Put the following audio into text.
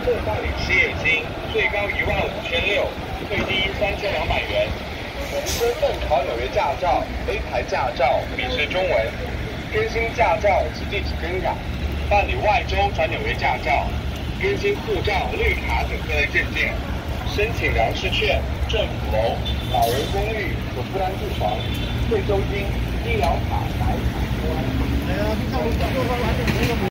特办理失业金，最高15600，最低3200元。重申办考纽约驾照、A 牌驾照、笔试中文，更新驾照及地址更改，办理外州转纽约驾照，更新护照、绿卡等各类证件，申请粮食券、政府楼、老人公寓可负担住房、退休金、医疗卡、白卡。